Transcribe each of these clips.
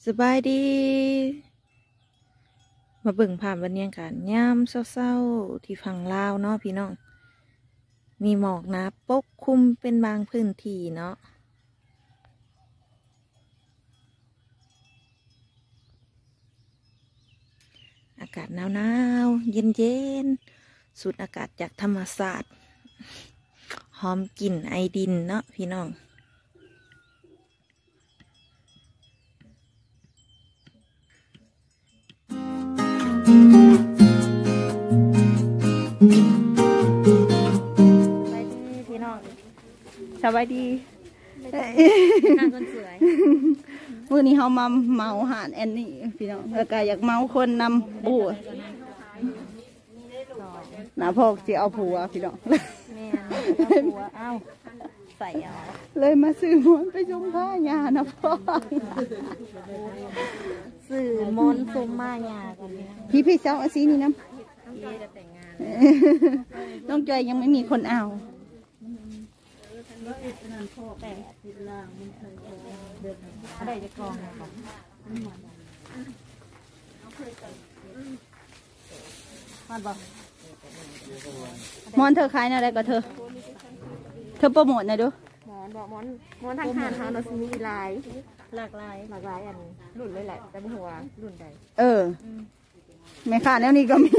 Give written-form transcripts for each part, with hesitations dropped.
สบายดีมาเบิ่งผ่านบรรยากาศยามเศร้าๆที่ฝั่งลาวเนาะพี่น้องมีหมอกหนาปกคลุมเป็นบางพื้นที่เนาะอากาศหนาวๆเย็นๆสูดอากาศจากธรรมศาสตร์หอมกลิ่นไอดินเนาะพี่น้องสบายดีทางคนสวยมื้อนี้เขามาเมาหานแอนนี่พี่น้องแล้วก็อยากเมาคนนำปู่หน้าพอกสิเอาผัวพี่น้องแม่เอาผัวเอ้าใส่เอาเลยมาซื้อม้วนไปชมผ้ายานะพ่อสื่อมนต์ซุมมาหยากันพี่เจ้าอาซีนี่น้ำจะแต่งงานน้องจอยยังไม่มีคนเอาอะไรจะกองอะไรก่อนมันบอกมอนเธอขายอะไรก็เธอโปรโมทหน่อยดูมอนบอกมอนทางทานเรามีหลายหลากหลายอันรุ่นเลยแหละแต่ไม่หัวรุ่นใดแม่ค้าแนวนี้ก็มี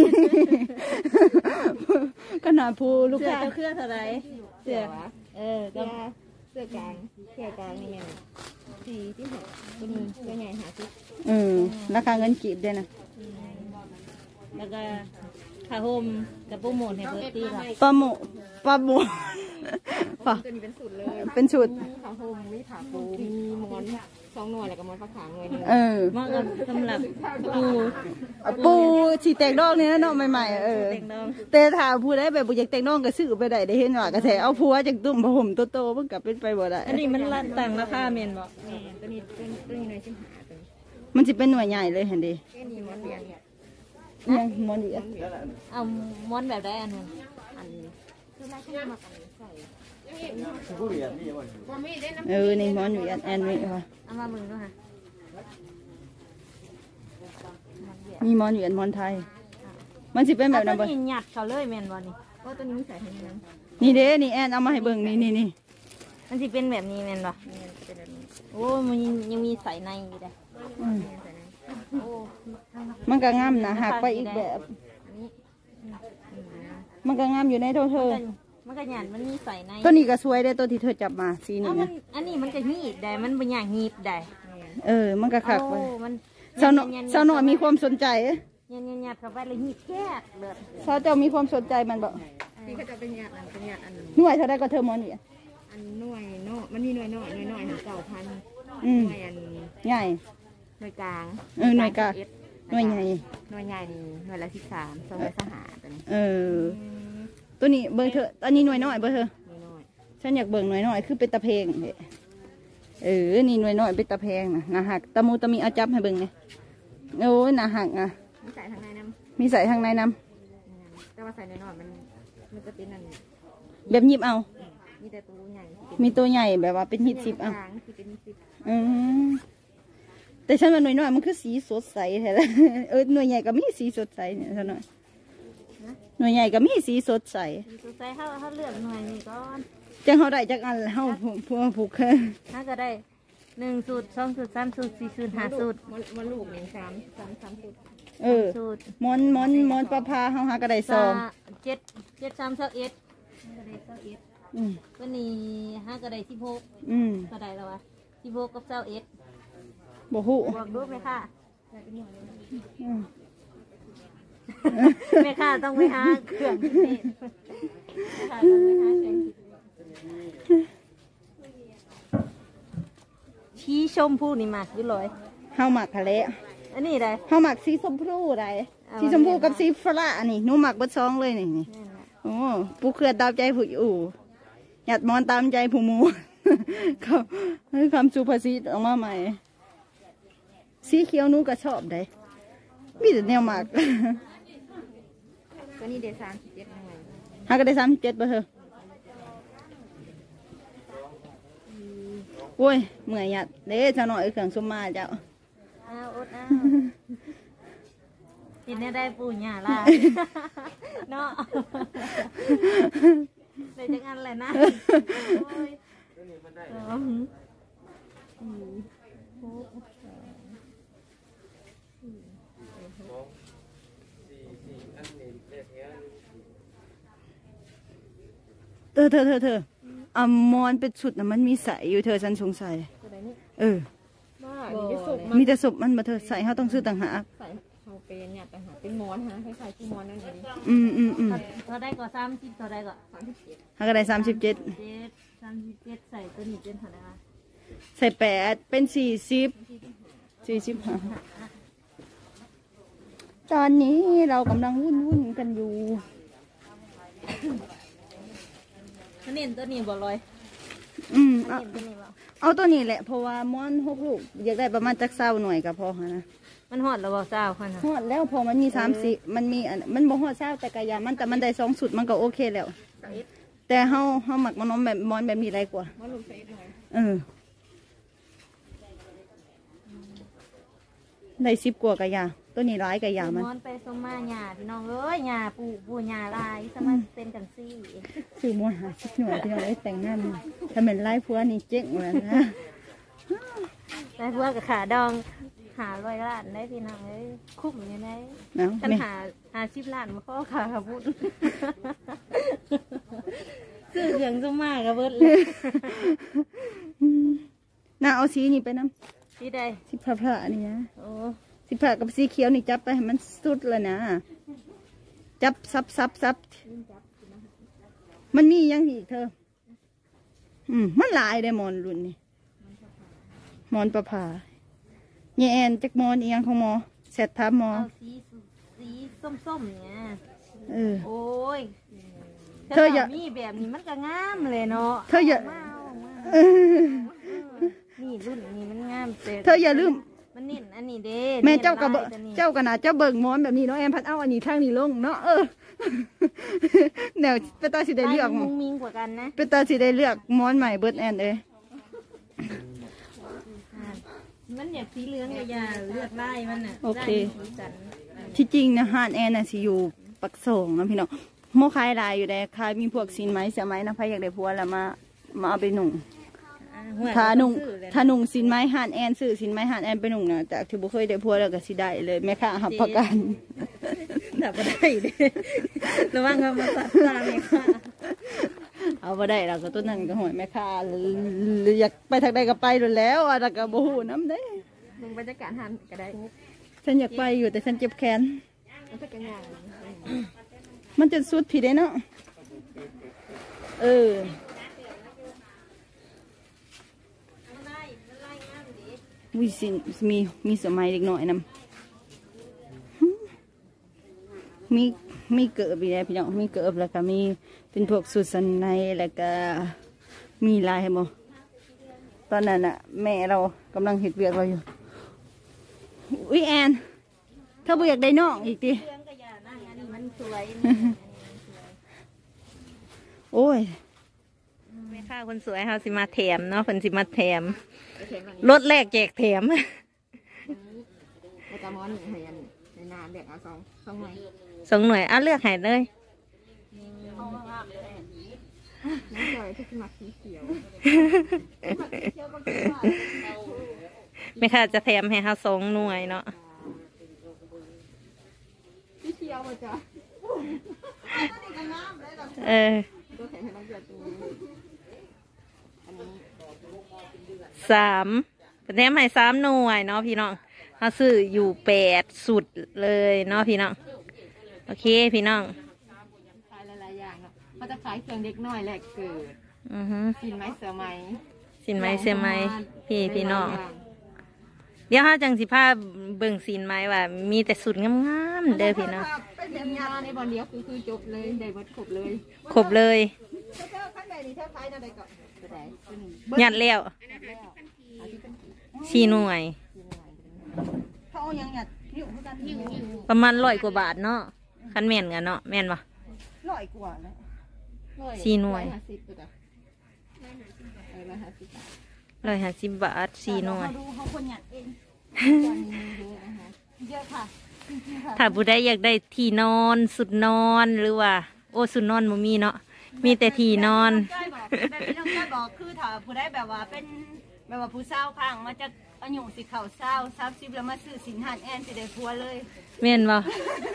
ขนาดผู้ลูกค้าเครื่องเท่าไรเสื้อก็เสื้อกลางแค่กลางนี่แม่สีที่หกตัวนี้ตัวใหญ่หาซิราคาเงินกีบด้วยนะแล้วก็ผ้าห่มกับโปรโมทให้เบอร์ตี้ค่ะปลาหมูตัวนี้เป็นสูตรเลยเป็นสูตรผ้าห่มมีผ้าปูมีม้อน2 หน่วยแล้วก็ม้อนผ้าขาวหน่วยนึงเหมาะกับสำหรับปูฉีแตกดอกนี่นะเนาะใหม่ๆแต่ถ้าผู้ได้แบบบุญอยากแตกดอกก็ซื้อไปได้เห็นว่ากระแสเอาผัวจากตุ่มผ้าห่มโตๆเพิ่งกลับเป็นไปบ่ได้อันนี้มันต่างราคาเมนบอกตัวนี้หน่วย15ตัวมันจะเป็นหน่วยใหญ่เลยเห็นดินี่ม้อนเดียวยังม้อนเดียวเอาม้อนแบบได้อันนึงคือไม่ใช่มากันใส่นี่ม้อนอยู่แอนนี่ค่ะเอามามึงด้วยค่ะมีม้อนอยู่ม้อนไทยมันสิเป็นแบบนั้นบ่ตัวนี้หยัดเขาเลยแมนบอนี่เพราะตัวนี้ใส่ให้ยังนี่เด้นี่แอนเอามาให้เบิ่งนี่มันสิเป็นแบบนี้แมนบ่โอ้มันยังมีใส่ในอยู่ได้มันก็งามนะหักไปอีกแบบมันก็งามอยู่ในเธอมันก็หยัดมันมีใส่ในตัวนี้ก็สวยได้ตัวที่เธอจับมาสีนี้นะอันนี้มันก็หีบได้มันเป็นอย่างหีบได้มันก็ขักไปสาวหน่อยมีความสนใจหยัดเข้าไปเลยหีบแค่เลือดสาวเจ้ามีความสนใจมันบอกนี่เขาจะเป็นหยัดอันหน่วยเท่าไรก็เธอมอนนี่อันหน่วยเนาะมันมีหน่วยหา9,000หน่วยอันใหญ่หน่วยกลางหน่วยกลางหน่วยใหญ่นี่หน่วยละ13 200สหาตัวนี้เบอร์เธอตอนนี้หน่วยน้อยเบอร์เธอฉันอยากเบิ่งหน่วยน้อยคือเป็นตะเพงนี่หน่วยน้อยเป็นตะเพงนะหักตะมูตะมีเอาจับให้เบิ่งไงโอ้ยนะหักอ่ะมีใส่ทางในน้ำแต่ว่าใส่น้อยมันจะเป็นนั่นแบบหยิบเอามีแต่ตัวใหญ่มีตัวใหญ่แบบว่าเป็นหิด10เอาแต่ฉันว่าหน่วยน้อยมันคือสีสดใสแท้เลยหน่วยใหญ่ก็มีสีสดใสเนี่ยเท่านั้นหน่วยใหญ่ก็มีสีสดใสเขาเลือกหน่วยนี้ก่อนจังเขาได้จักอันเขาผูกแค่ถ้าก็ได้1 สูตร 2 สูตร 3 สูตร 4 สูตร 5 สูตรมันลูกหนึ่ง3 สูตรมอนปลาพาเขาหาก็ได้ 7 3 21ก็ได้21วันนี้หาก็ได้16ก็ได้แล้ววะ16กับ21 บ่ฮู้บวกรูปไหมค่ะแม่ค่ะต้องไปหาเครื่องพิเศษแม่ค่ะต้องไปหาเครื่องชี้ชมพูนี่มากอยู่เลยเฮาหมักทะเลอันนี้ได้เฮาหมักสีชมพูได้สีชมพูกับสีฟ้าอันนี้หนูหมักเบิดซองเลยนี่โอ้ปูเขื่อนตามใจผู้อยู่หยัดมอนตามใจผู้มูเขาให้คำสุภาษิตออกมาใหม่สีเขียวหนูก็ชอบได้มีแต่แนวหมักตัวนี้เดซาน17ยังไงหาก็ได้37ป่ะเธอโอ้ยเมื่อยหยัดเด้เจ้าหน่อยเครื่องส้มมาเจ้าเอาอดเอากินได้ปูหญ้าลายเนาะได้จังอันแหละนะโอ้ยเธออ่ะมอนเป็นชุดนะมันมีใส่อยู่เธอฉันสงสัยมีแต่ศพมันมาเธอใส่เขาต้องซื้อต่างหากใส่เขาเป็นเนี่ยต่างหากเป็นมอนฮะคล้ายๆที่มอนนั่นเองเขาได้ก่อ30เขาได้ก่อ 37เขาก็ได้37 ใส่ตัวนี้เป็นเท่าไหร่ใส่8เป็น45ตอนนี้เรากำลังวุ่นกันอยู่เน้นตัวนี้บ่ลอยเอาตัวนี้แหละเพราะว่าม้อน6 ลูกอยากได้ประมาณจัก20 หน่วยก็พอนะมันหอดแล้วบ่เศร้าค่ะหอดแล้วพอมันมี30มันมีมันบ่หอด20แต่กะยามันแต่มันได้2 สุดมันก็โอเคแล้วแต่เฮาหมักม้อนแบบม้อนแบบนี้ไรกว่าได้10 กว่ากะยาตัวนี้ร้ายกะยามันม้อนไปสมมาหญ้าพี่น้องเอ้ยหญ้าปูหญ้าลายสมัยเป็นกันซี่ซื้อม้วน50 หน่วยพี่น้องได้แต่งงานถ้าเป็นไล่ผัวนี่เจ๊งเลยนะไล่ผัวกับขาดอง100 ล้านได้พี่น้องเอ้ยคุ้มอยู่ไหนฉันหา10 ล้านมาพ่อขาขับบุญซื้อเหลืองสมมากับเบิดเลยน่าเอาสีนี่ไปน้ำสีใดสีพระนี่นะสีพระกับสีเขียวนี่จับไปให้มันสุดเลยนะจับซับมันมียังอีกเธอมันหลายได้มอนรุ่นนี่มอนประภาเนี่ยแอนจักมอนอีกอย่างของหมอเสร็จทับหมอสีส้มเนี่ยโอ้ยเธออย่ามีแบบนี้มันก็งามเลยเนาะเธออย่านี่รุ่นนี้มันงามเธออย่าลืมมันนิ่นอันนี้เด้แม่เจ้ากระเนาเจ้าเบิ่งมอนแบบนี้เนาะแอนพัดเอาอันนี้ทางนี้ลงเนาะแนวเป็นตาสีได้เลือกมุ้งมิ้งกว่ากันนะเป็นตาสีได้เลือกมอนใหม่เบิร์ดแอนมันอยากสีเหลืองยาเลือกไล่มันน่ะโอเคที่จริงนะฮานแอนน่ะสิอยู่ปักโสงนะพี่น้องโมคายลายอยู่ได้คายมีพวกสินไหมเสียไหมนะพายอยากได้พัวแล้วมาเอาไปหนุ่งถ้าหนุ่งสินไหมฮานแอนซื้อสินไหมฮานแอนไปหนุ่งนะจากที่บุเคยได้พัวแล้วก็สิได้เลยแม่ค้าหับประกันแต่ไม่ได้เด้ระวังว่ามาตัดตาแม่ค้าเอาไปได้เราก็ต้นนั้นก็หอยแม่ค้าอยากไปทางใดก็ไปแล้วอะไรก็บูฮูน้ำได้มึงบรรยากาศหันก็ได้ฉันอยากไปอยู่แต่ฉันเจ็บแขนมันจะสุดผิดได้เนาะวิสินมีสมัยเด็กหน่อยนำมีเกิบอีกแล้วพี่น้องมีเกิบแล้วก็มีเป็นพวกสุดสันในแล้วก็มีลายให้บ่ตอนนั้นน่ะแม่เรากำลังเห็ดเวียกเราอยู่อุ้ยแอนถ้าบ่อยากได้น้องอีกทีโอ้ยแม่ค้าคนสวยเขาสิมาแถมเนาะคนสิมาแถมรถแรกแจกแถมจะม้อนให้อันในนานเด็กเอา2 หน่วย 2 หน่วยเลือกให้เลยน้ำลอยที่มักสีเขียวแม่ค้าจะแถมให้เขา2 หน่วยเนาะสีเขียวมาจ้ะ 3เป็นแถมให้3 หน่วยเนาะพี่น้องเขาซื้ออยู่8 สุดเลยเนาะพี่น้องโอเคพี่น้องขายหลายๆอย่างเนาะเขาจะขายเครื่องเด็กน้อยแหละเกิดสินไม้เสือไม้พี่น้องเดี๋ยวเขาจังสิผ้าเบิ่งสินไม้ว่ามีแต่สุดงามๆเด้อพี่น้องเป็นงานในบอลเดียวคือจบเลยได้หมดครบเลยหยัดแล้ว4 หน่วยประมาณ100 กว่าบาทเนาะคันแม่นกันเนาะแม่นปะ 100 กว่านะ 4 หน่วย150 บาท4 หน่วยเยอะค่ะถ้าผู้ใดอยากได้ที่นอนสุดนอนหรือว่าโอ้สุดนอนบ่มีเนาะมีแต่ที่นอนแบบที่น้องจ้อยบอกคือถ้าผู้ใดแบบว่าเป็นแบบว่าผู้เศร้าข้างมาจะอายุสิเข่าเศร้า30แล้วมาซื้อสินหันแอนสิได้พัวเลยแม่นบ่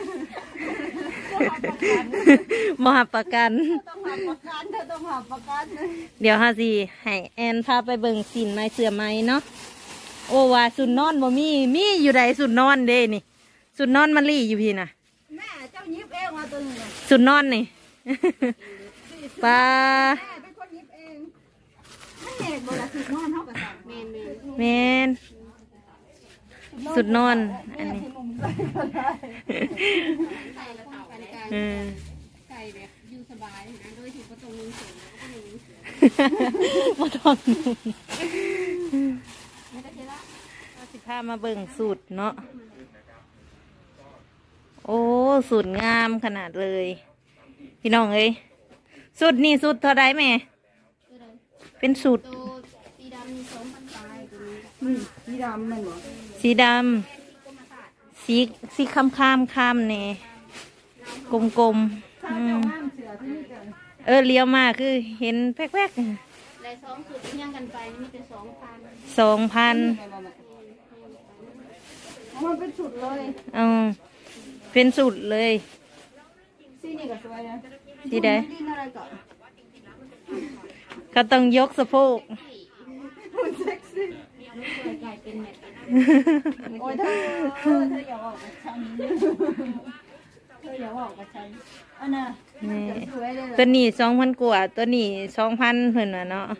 มาหาประกันต้องหาประกันเธอต้องหาประกันเดี๋ยวฮาสิให้แอนพาไปเบิ่งสินไม้เสือไม้เนาะโอ้ว่าสุดนอนบ่มีอยู่ใดสุดนอนเด้นี่สุดนอนมันลี่อยู่พี่น่ะแม่เจ้ายิบเองมาตัวนึงสุดนอนนี่ปลาแม่เป็นคนยิบเองไม่เห็นบ่ล่ะสุดนอนเท่ากับสั่งแมนสุดนอนอันนี้ใส่แบบอยู่สบายนะโดยที่ประตูนึงเสร็จแล้วก็นึงมาทองสิพามาเบิ่งสูตรเนาะโอ้สูตรงามขนาดเลยพี่น้องเอ้ยสูตรนี่สูตรเท่าไรแม่เป็นสูตรสีดำมี2,000 ปลายสีดำมันเหรอสีดำสีคำเนี่ยกลมเลี้ยวมาคือเห็นแป๊กๆและ2สูตรย่างกันไปมีแต่ 2,000 มันเป็นสุดเลยเป็นสุดเลยสีนี่ก็สวยนะสีใดก็ต้องยกสะโพกเซ็กซี่โอ้ยเธออย่าบอกกับฉันอันน่ะตัวนี้2,000 กว่าตัวนี้2,000เพิ่นว่าเนาะ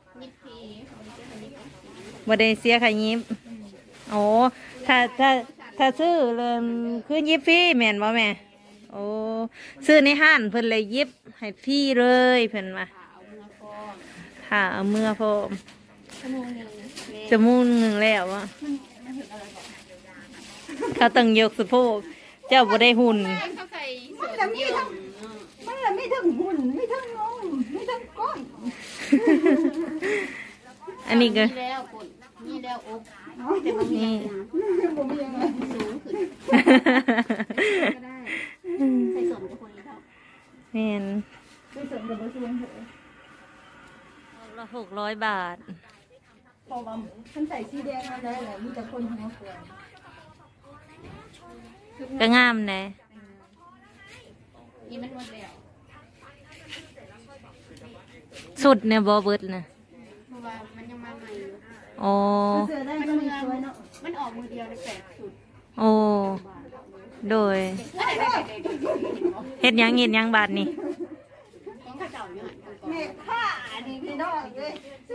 บ่ได้เสียค่ายิบโอ้ถ้าซื้อเลยคือยิบฟรีแม่นบ่แม่โอ้ซื้อในห้างเพิ่นเลยยิบให้ฟรีเลยเพิ่นว่าค่ะเอาเมื่อพอจะมุ่งหนึ่งแล้วอ่ะเขาต้องยกสะโพกเจ้าบ่ได้หุ่นมันละมีทั้งหุ่นมีทั้งนมมีทั้งก้อนอันนี้ก็มีแล้วอกแต่บางทีผมมียังไงสูงขึ้นก็ได้ใส่ส่วนกับคนนี้เท่าแม่นใส่ส่วนกับเบอร์สูงเถอะละ600 บาทพอว่าฉันใส่สีแดงมาได้เลยมีแต่คนหัวเกลือก็งามแน่อีมันหมดแล้วสุดเนี่ยบ่เบิดนะเพราะว่ามันยังมาใหม่อยู่อ๋อมันออกมือเดียวใน8สุดโอ้โดยเฮ็ดหยังบาทนี่ต้องข้าเจ้าอยู่แม่ค่านี่พี่น้องเลย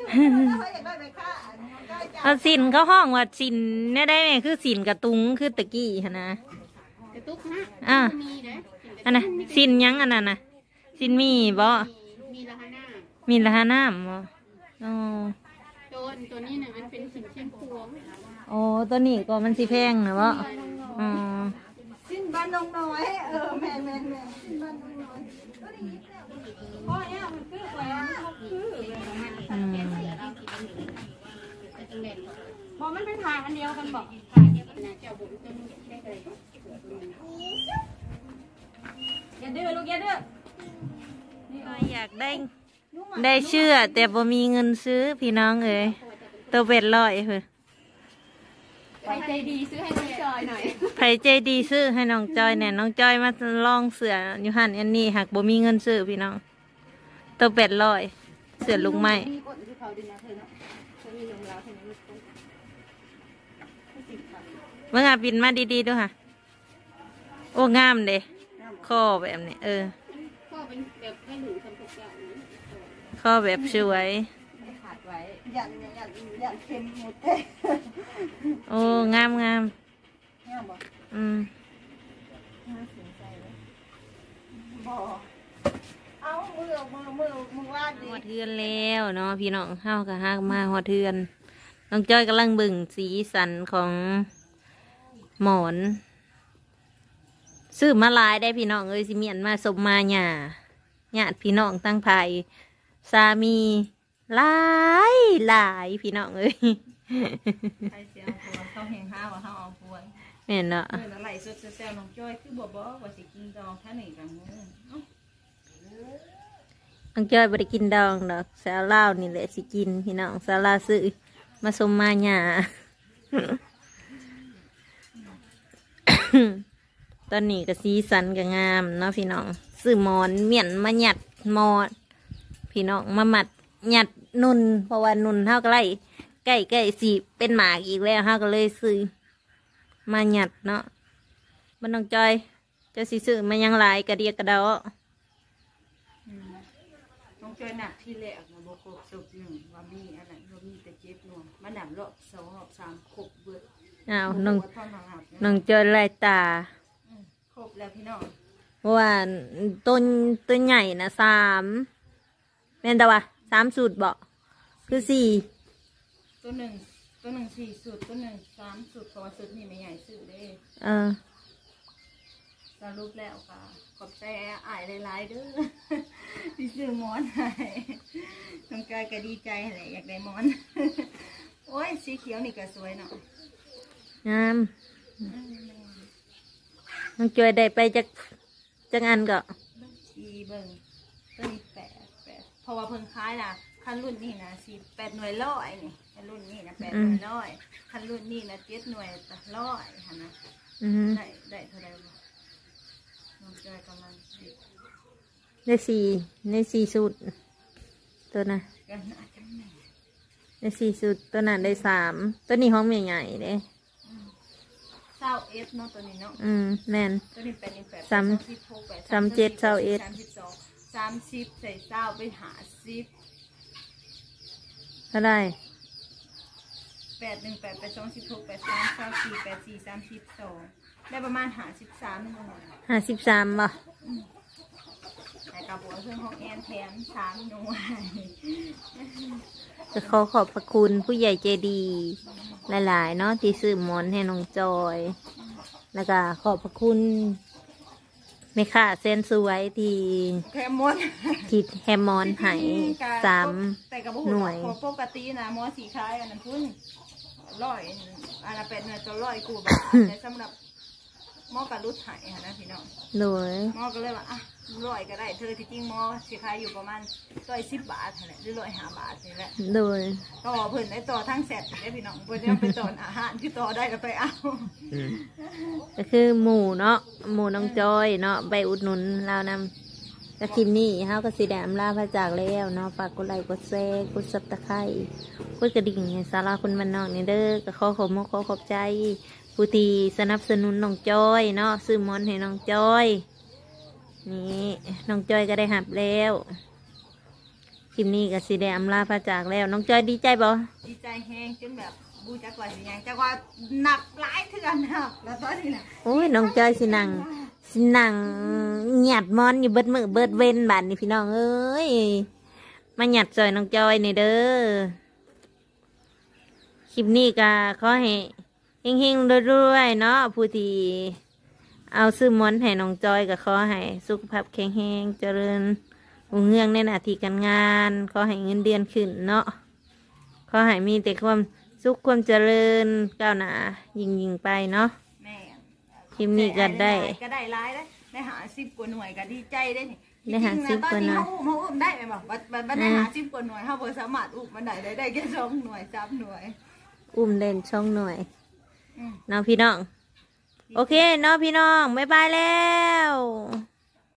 เอาสินเขาห้องว่าสินเนี่ยได้ไหมคือสินกระตุงคือตะกี้ฮะนะกระตุกนะมีเด้อันน่ะสินยังอันนั้นน่ะสินมีบ่มีละหาน้ำบ่อ๋อตัวนี้เนี่ยมันเป็นสินเชียงพวงโอ้ตัวนี้ก็มันสิแพงนะบ่อ๋อสินบ้านน้องน้อยแม่สินบ้านน้องน้อยพ่อเนี่ยมันคือแหวนพอมันเป็นทางอันเดียวกันบอกทางเดียวกันนะเจ้าบุญจนได้เลยอย่าดื้อลูกอย่าดื้ออยากได้เชื่อแต่บ่มีเงินซื้อพี่น้องเอ้ยตัวเป็ด100เฮ้ยใครใจดีซื้อให้น้องจอยหน่อยใครใจดีซื้อให้น้องจอยเนี่ยน้องจอยมาลองเสืออยู่หันอันนี้หากบ่มีเงินซื้อพี่น้องตัวเป็ด100เสือลุงไม้เมื่อบินมาดีๆด้วยค่ะโอ้งามเด้ข้อแบบนี้ข้อเป็นแบบไม่หนูทำทุกอย่างข้อแบบสวยขาดไว้ยันเค็มหมดเโอ้งามบ่บ่เอามือวาดดิหอดเทือนแล้วเนาะพี่น้องเข้ากับฮักมาหอดเทือนน้องจ้อยกำลังบึ่งสีสันของหมอนซื้อมาลายได้พี่น้องเอ้ยสิเมียนมาสมมาหญาติพี่น้องตั้งภายสามีหลายพี่น้องเอ้ยใครเสียเอาผัวเขาแหงห้าว่าเขาเอาผัวแม่นเนาะแล้วไหลสดแซวน้องจ้อยคือบ่ว่าสิกินดองท่านี่กันงูน้องจ้อยบ่ได้กินดองดอกสาวลาวนี่แหละสิกินพี่น้องสาวลาวซื้อมาสมมาหญ้า ตอนนี้ก็สีสันก็งามเนาะพี่น้องซื้อหมอนเมี่ยนมาหยัดหมอนพี่น้องมาหมัดหยัดนุ่นเพราะว่านุ่นเฮาก็ไล่ใกล้สิเป็นหมากอีกแล้วเฮาก็เลยซื้อมาหยัดเนาะมันน้องจอยจะสิซื้อมายังหลายกระเดียกระเดาน้องจ้อยหนักที่แรกนะบ่ครบสุกหนึ่งว่ามีอะไรว่ามีแต่เจ็บนวมมันดับรอบสองรอบสามครบเบิดอ้าวน้องท่อนหักน้องจอยไล่ตาครบแล้วพี่น้องเพราะว่าต้นใหญ่นะ3เป็นแต่ว่า3สูตรบ่คือ4 ตัวหนึ่ง4สุดตัวหนึ่ง3สุดเพราะว่าสุดนี่ไม่ใหญ่สุดเด้ สรุปแล้วค่ะขอบใจอ้ายหลายๆเด้อ ที่ซื้อหมอนให้น้องกายก็ดีใจแหละอยากได้หมอน โอ้ยสีเขียวนี่ก็สวยเนาะงามน้องจอยได้ไปจากอันก็ชีเบิ่งตัวนี้8เพราะว่าเพิ่งขายล่ะคันรุ่นนี้นะ8 หน่วยร้อยนี่คันรุ่นนี้นะ8 หน่วยร้อยคันรุ่นนี้นะ7 หน่วยร้อยค่ะนะได้เท่าไหร่บ่น้องกายกำลังคิดได้4สูตรตัวน่ะกันน่าจะแม่ได้4สูตรตัวนั้นได้3ตัวนี้ห้องใหญ่ๆเด้ 20 เนาะตัวนี้เนาะแม่นตัวนี้เป็น8 37 30ใส่เศร้าไปหา10 เท่าไหร่ 8 1 8 8 2 16 8 3 24 8 4 32ได้ประมาณ53นึงหน่อย 53บ่แต่กับบัวเครื่องของแอนแถม3 หน่วยก็ขอบพระคุณผู้ใหญ่ใจดีหลายๆเนาะที่ซื้อหมอนให้น้องจอย แล้วก็ขอบพระคุณแม่ค้าเส้นสวยที่แค่หมดแฮมมอนให้แต่กับบัวหน่วยปกตินะหมอสีคล้ายอันนั้นพุ่น100อันละ8 หน่วยตัว100 กูบาทแต่สำหรับหมอกระลุดหายนะพี่น้องโดยหมอก็เลยว่า100ก็ได้เธอที่จริงหมอสีคล้ายอยู่ประมาณ110 บาทแหละหรือ105 บาทนี่แหละโดยต่อเพิ่นได้ต่อทั้งแสตได้พี่น้องเพิ่นยังไปต่ออาหารที่ต่อได้ก็ไปเอาก็คือหมูเนาะหมูน้องจอยเนาะไปอุดหนุนเรานำก็คลิปนี้เฮาก็สิได้อำลาพระจากแล้วเนาะฝากกดไลค์กดแชร์กดซับตะไคร้กดกระดิ่งให้สาราคุณมันนอกนี่เด้อก็ขอบใจผู้ที่สนับสนุนน้องจอยเนาะซื้อหมอนให้น้องจอยนี่น้องจอยก็ได้หับแล้วคลิปนี้ก็สิได้อำลาพระจากแล้วน้องจอยดีใจบ่ดีใจแฮงจนแบบบูจักว่าสิยังจักว่าหนักหลายเทื่อนะแล้วตอนนี้น่ะโอ้ยน้องจอยสินั่งหยัดมอนอยู่เบิดมือเบิดเว้นบาดนี่พี่น้องเอ้ยมาหยัดจอยน้องจอยนี่เด้อคลิปนี้ก็ขอให้เฮงๆรวยๆเนาะผู้ที่เอาซื้อมอนให้น้องจอยก็ขอให้สุขภาพแข็งแรงเจริญรุ่งเรืองในหน้าที่การงานขอให้เงินเดือนขึ้นเนาะขอให้มีแต่ความสุขความเจริญก้าวหน้ายิ่งไปเนาะแม่คลิปนี้ก็ได้หลายได้หา10 กว่าหน่วยก็ดีใจได้นี่ได้หา10 กว่าหน่วยตอนนี้เฮาอุ้มได้ไหมบอกว่าได้หา10 กว่าหน่วยเฮาบ่สามารถอุ้มมันได้แค่2 หน่วย3 หน่วยอุ้มเล่นช่องหน่วยน้องพี่น้องโอเคน้องพี่น้องบ๊ายบายแล้ว